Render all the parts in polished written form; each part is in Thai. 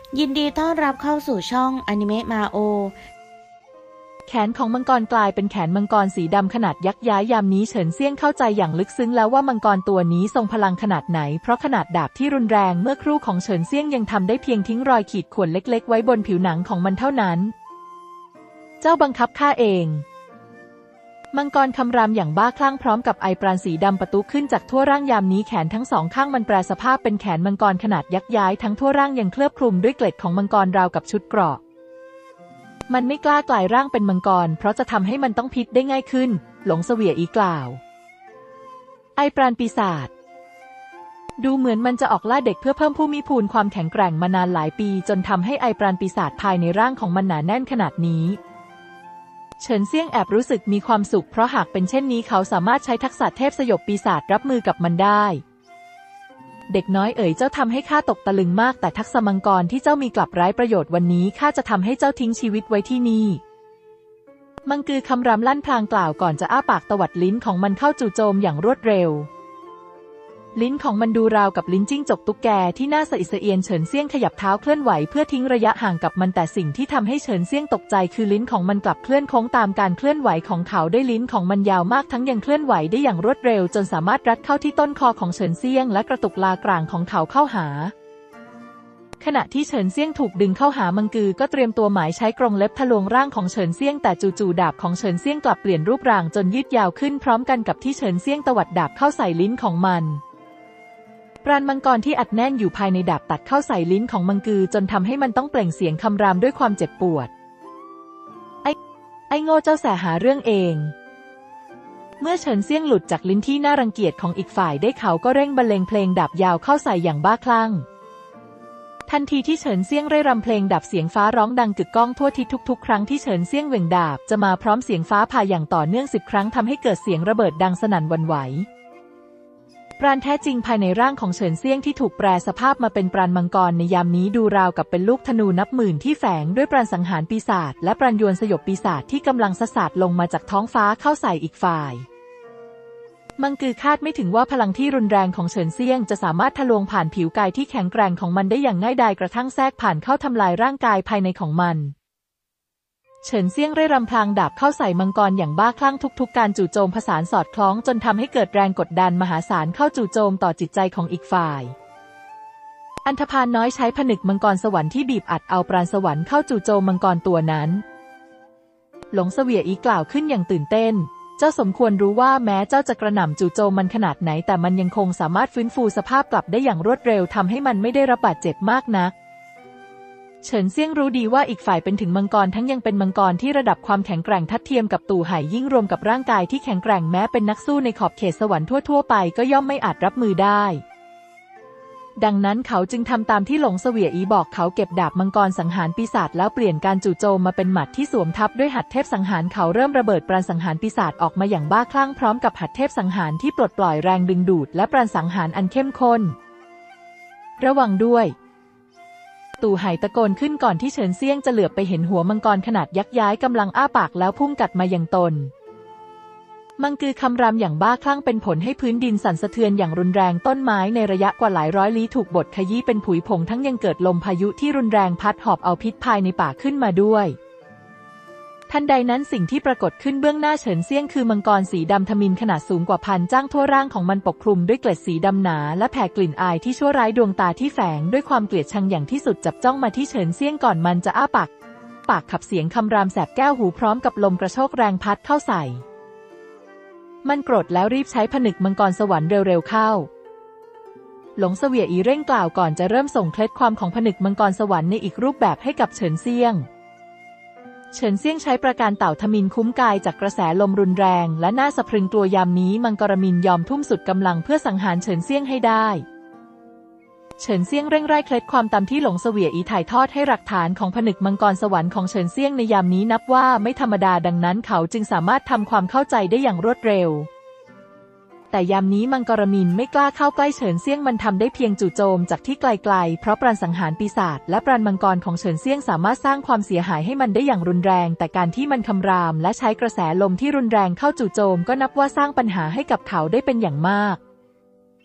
ยินดีต้อนรับเข้าสู่ช่องอนิเมะมาโอแขนของมังกรกลายเป็นแขนมังกรสีดำขนาดยักษ์ย้ายยามนี้เฉินเซี่ยงเข้าใจอย่างลึกซึ้งแล้วว่ามังกรตัวนี้ทรงพลังขนาดไหนเพราะขนาดดาบที่รุนแรงเมื่อครู่ของเฉินเซี่ยงยังทำได้เพียงทิ้งรอยขีดข่วนเล็กๆไว้บนผิวหนังของมันเท่านั้นเจ้าบังคับข้าเองมังกรคำรามอย่างบ้าคลั่งพร้อมกับไอปราณสีดำปะทุขึ้นจากทั่วร่างยามนี้แขนทั้งสองข้างมันแปรสภาพเป็นแขนมังกรขนาดยักษ์ย้ายทั้งทั่วร่างยังเคลือบคลุมด้วยเกล็ดของมังกรราวกับชุดเกราะมันไม่กล้ากลายร่างเป็นมังกรเพราะจะทำให้มันต้องพิษได้ง่ายขึ้นหลงเสวียอีกล่าวไอปราณปีศาจดูเหมือนมันจะออกล่าเด็กเพื่อเพิ่มภูมิพูนความแข็งแกร่งมานานหลายปีจนทำให้ไอปราณปีศาจภายในร่างของมันหนาแน่นขนาดนี้เฉินเซี่ยงแอบรู้สึกมีความสุขเพราะหากเป็นเช่นนี้เขาสามารถใช้ทักษะเทพสยบปีศาจรับมือกับมันได้เด็กน้อยเอ๋ยเจ้าทำให้ข้าตกตะลึงมากแต่ทักษะมังกรที่เจ้ามีกลับไร้ประโยชน์วันนี้ข้าจะทำให้เจ้าทิ้งชีวิตไว้ที่นี่มังกือคำรามลั่นพลางกล่าวก่อนจะอ้าปากตวัดลิ้นของมันเข้าจู่โจมอย่างรวดเร็วลิ้นของมันดูราวกับลิ้นจิ้งจกตุ๊กแกที่น่าสะอิดสะเอียนเฉินเซี่ยงขยับเท้าเคลื่อนไหวเพื่อทิ้งระยะห่างกับมันแต่สิ่งที่ทำให้เฉินเซี่ยงตกใจคือลิ้นของมันกลับเคลื่อนโค้งตามการเคลื่อนไหวของเขาด้วยลิ้นของมันยาวมากทั้งยังเคลื่อนไหวได้อย่างรวดเร็วจนสามารถรัดเข้าที่ต้นคอของเฉินเซี่ยงและกระตุกลากลางของเขาเข้าหาขณะที่เฉินเซี่ยงถูกดึงเข้าหามังกือก็เตรียมตัวหมายใช้กรงเล็บทะลวงร่างของเฉินเซี่ยงแต่จู่ๆดาบของเฉินเซี่ยงกลับเปลี่ยนรูปร่างจนยืดยาวขึ้นพร้อมกันกับที่เฉินเซี่ยงตวัดดาบเข้าใส่ลิ้นของมันปราณมังกรที่อัดแน่นอยู่ภายในดาบตัดเข้าใส่ลิ้นของมังกือจนทำให้มันต้องเปล่งเสียงคำรามด้วยความเจ็บปวดไอ้โง่เจ้าแสหาเรื่องเองเมื่อเฉินเซี่ยงหลุดจากลิ้นที่น่ารังเกียจของอีกฝ่ายได้เขาก็เร่งบรรเลงเพลงดาบยาวเข้าใส่อย่างบ้าคลั่งทันทีที่เฉินเซี่ยงเร่รำเพลงดาบเสียงฟ้าร้องดังกึกก้องทั่วทิศทุกๆครั้งที่เฉินเซี่ยงเหวี่ยงดาบจะมาพร้อมเสียงฟ้าผ่าอย่างต่อเนื่อง10 ครั้งทำให้เกิดเสียงระเบิดดังสนั่นหวั่นไหวปราณแท้จริงภายในร่างของเฉินเซี่ยงที่ถูกแปรสภาพมาเป็นปราณมังกรในยามนี้ดูราวกับเป็นลูกธนูนับหมื่นที่แฝงด้วยปราณสังหารปีศาจและปราณยวนสยบปีศาจที่กำลังสาดลงมาจากท้องฟ้าเข้าใส่อีกฝ่ายมังกือคาดไม่ถึงว่าพลังที่รุนแรงของเฉินเซี่ยงจะสามารถทะลวงผ่านผิวกายที่แข็งแกร่งของมันได้อย่างง่ายดายกระทั่งแทรกผ่านเข้าทำลายร่างกายภายในของมันเฉินเซี่ยงเร่รำพลางดาบเข้าใส่มังกรอย่างบ้าคลั่งทุกๆการจู่โจมผสานสอดคล้องจนทำให้เกิดแรงกดดันมหาศาลเข้าจู่โจมต่อจิตใจของอีกฝ่ายอันธพาลน้อยใช้ผนึกมังกรสวรรค์ที่บีบอัดเอาปราณสวรรค์เข้าจู่โจมมังกรตัวนั้นหลงเสวียอีกล่าวขึ้นอย่างตื่นเต้นเจ้าสมควรรู้ว่าแม้เจ้าจะกระหน่ำจู่โจมมันขนาดไหนแต่มันยังคงสามารถฟื้นฟูสภาพกลับได้อย่างรวดเร็วทำให้มันไม่ได้รับบาดเจ็บมากนักเฉินเซี่ยงรู้ดีว่าอีกฝ่ายเป็นถึงมังกรทั้งยังเป็นมังกรที่ระดับความแข็งแกร่งทัดเทียมกับตู่ไห่ยิ่งรวมกับร่างกายที่แข็งแกร่งแม้เป็นนักสู้ในขอบเขตสวรรค์ทั่วไปก็ย่อมไม่อาจรับมือได้ดังนั้นเขาจึงทำตามที่หลงเสวียอีบอกเขาเก็บดาบมังกรสังหารปีศาจแล้วเปลี่ยนการจู่โจมมาเป็นหมัดที่สวมทับด้วยหัตถ์เทพสังหารเขาเริ่มระเบิดปราณสังหารปีศาจออกมาอย่างบ้าคลั่งพร้อมกับหัตถ์เทพสังหารที่ปลดปล่อยแรงดึงดูดและปราณสังหารอันเข้มข้นระวังด้วยตู่ไห่ตะโกนขึ้นก่อนที่เฉินเซี่ยงจะเหลือบไปเห็นหัวมังกรขนาดยักษ์ย้ายกำลังอ้าปากแล้วพุ่งกัดมายังตนมังกือคำรามอย่างบ้าคลั่งเป็นผลให้พื้นดินสั่นสะเทือนอย่างรุนแรงต้นไม้ในระยะกว่าหลายร้อยลี้ถูกบดขยี้เป็นผุยผงทั้งยังเกิดลมพายุที่รุนแรงพัดหอบเอาพิษภายในป่าขึ้นมาด้วยทันใดนั้นสิ่งที่ปรากฏขึ้นเบื้องหน้าเฉินเซี่ยงคือมังกรสีดำทมิฬขนาดสูงกว่าพันจ้างทั่วร่างของมันปกคลุมด้วยเกล็ดสีดำหนาและแผ่กลิ่นอายที่ชั่วร้ายดวงตาที่แฝงด้วยความเกลียดชังอย่างที่สุดจับจ้องมาที่เฉินเซี่ยงก่อนมันจะอ้าปากขับเสียงคำรามแสบแก้วหูพร้อมกับลมกระโชกแรงพัดเข้าใส่มันโกรธแล้วรีบใช้ผนึกมังกรสวรรค์เร็วๆเข้าหลงเสวียอีเร่งกล่าวก่อนจะเริ่มส่งเคล็ดความของผนึกมังกรสวรรค์ในอีกรูปแบบให้กับเฉินเซี่ยงใช้ประการเต่าทมิฬคุ้มกายจากกระแสลมรุนแรงและน่าสะพรึงกลัวยามนี้มังกรมิฬยอมทุ่มสุดกำลังเพื่อสังหารเฉินเซี่ยงให้ได้เฉินเซี่ยงเร่งไล่เคล็ดความตามที่หลงเสวียอีถ่ายทอดให้หลักฐานของผนึกมังกรสวรรค์ของเฉินเซี่ยงในยามนี้นับว่าไม่ธรรมดาดังนั้นเขาจึงสามารถทำความเข้าใจได้อย่างรวดเร็วแต่ยามนี้มังกรมิฬไม่กล้าเข้าใกล้เฉินเซี่ยงมันทำได้เพียงจู่โจมจากที่ไกลๆเพราะปราณสังหารปีศาจและปราณมังกรของเฉินเซี่ยงสามารถสร้างความเสียหายให้มันได้อย่างรุนแรงแต่การที่มันคำรามและใช้กระแสลมที่รุนแรงเข้าจู่โจมก็นับว่าสร้างปัญหาให้กับเขาได้เป็นอย่างมาก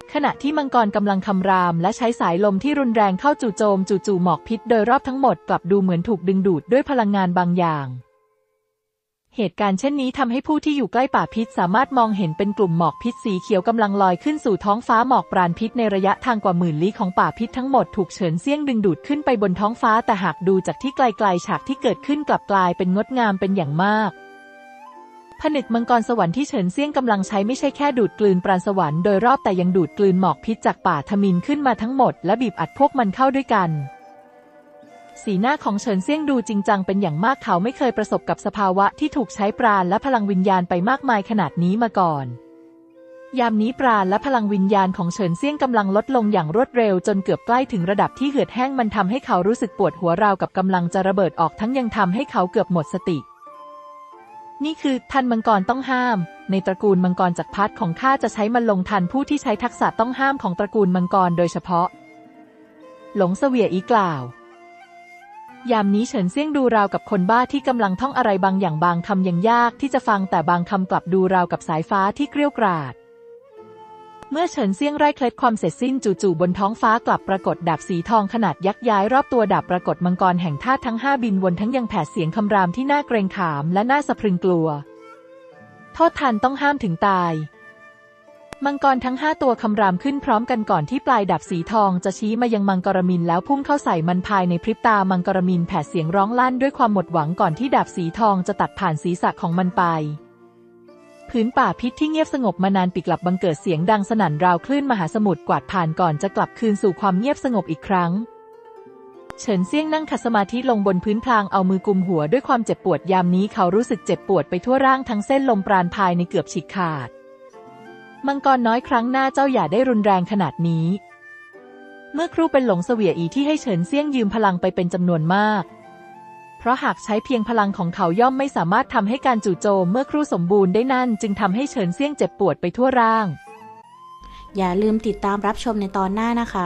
ขณะที่มังกรกำลังคำรามและใช้สายลมที่รุนแรงเข้าจู่โจมจู่ๆหมอกพิษโดยรอบทั้งหมดกลับดูเหมือนถูกดึงดูดด้วยพลังงานบางอย่างเหตุการณ์เช่นนี้ทำให้ผู้ที่อยู่ใกล้ป่าพิษสามารถมองเห็นเป็นกลุ่มหมอกพิษสีเขียวกำลังลอยขึ้นสู่ท้องฟ้าหมอกปราณพิษในระยะทางกว่าหมื่นลี้ของป่าพิษทั้งหมดถูกเฉินเซี่ยงดึงดูดขึ้นไปบนท้องฟ้าแต่หากดูจากที่ไกลๆฉากที่เกิดขึ้นกลับกลายเป็นงดงามเป็นอย่างมากผนึกมังกรสวรรค์ที่เฉินเซี่ยงกำลังใช้ไม่ใช่แค่ดูดกลืนปราณสวรรค์โดยรอบแต่ยังดูดกลืนหมอกพิษจากป่าทมิฬขึ้นมาทั้งหมดและบีบอัดพวกมันเข้าด้วยกันสีหน้าของเฉินเซี่ยงดูจริงจังเป็นอย่างมากเขาไม่เคยประสบกับสภาวะที่ถูกใช้ปราณและพลังวิญญาณไปมากมายขนาดนี้มาก่อนยามนี้ปราณและพลังวิญญาณของเฉินเซี่ยงกำลังลดลงอย่างรวดเร็วจนเกือบใกล้ถึงระดับที่เหือดแห้งมันทำให้เขารู้สึกปวดหัวราวกับกำลังจะระเบิดออกทั้งยังทำให้เขาเกือบหมดสตินี่คือทันมังกรต้องห้ามในตระกูลมังกรจักรพรรดิของข้าจะใช้มันลงทันผู้ที่ใช้ทักษะต้องห้ามของตระกูลมังกรโดยเฉพาะหลงเสวียอีกล่าวยามนี้เฉินเซี่ยงดูราวกับคนบ้าที่กำลังท่องอะไรบางอย่างบางคำยังยากที่จะฟังแต่บางคำกลับดูราวกับสายฟ้าที่เกรี้ยวกราดเมื่อเฉินเซี่ยงไร้เคล็ดความเสร็จสิ้นจู่ๆบนท้องฟ้ากลับปรากฏดาบสีทองขนาดยักษ์ย้ายรอบตัวดาบปรากฏมังกรแห่งธาตุทั้งห้าบินวนทั้งยังแผดเสียงคำรามที่น่าเกรงขามและน่าสะพรึงกลัวโทษทันต้องห้ามถึงตายมังกรทั้งห้าตัวคำรามขึ้นพร้อมกันก่อนที่ปลายดาบสีทองจะชี้มายังมังกรมินแล้วพุ่งเข้าใส่มันภายในพริบตามังกรมินแผดเสียงร้องลั่นด้วยความหมดหวังก่อนที่ดาบสีทองจะตัดผ่านศีรษะของมันไปพื้นป่าพิษที่เงียบสงบมานานปิดกลับบังเกิดเสียงดังสนั่นราวคลื่นมหาสมุทรกวาดผ่านก่อนจะกลับคืนสู่ความเงียบสงบอีกครั้งเฉินเซี่ยงนั่งขัดสมาธิลงบนพื้นพลางเอามือกุมหัวด้วยความเจ็บปวดยามนี้เขารู้สึกเจ็บปวดไปทั่วร่างทั้งเส้นลมปราณภายในเกือบฉีกขาดมังกรน้อยครั้งหน้าเจ้าอย่าได้รุนแรงขนาดนี้เมื่อครู่เป็นหลงเสวียอีที่ให้เฉินเซี่ยงยืมพลังไปเป็นจำนวนมากเพราะหากใช้เพียงพลังของเขาย่อมไม่สามารถทำให้การจู่โจมเมื่อครู่สมบูรณ์ได้นั่นจึงทำให้เฉินเซี่ยงเจ็บปวดไปทั่วร่างอย่าลืมติดตามรับชมในตอนหน้านะคะ